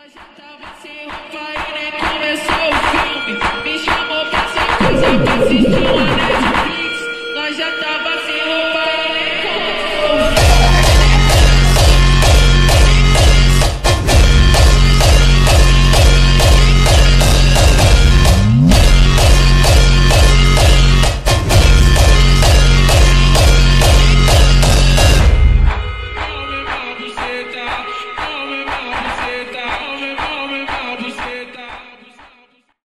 já tava sem roupa e nem começou o filme. Me chamou pra ser coisa pra se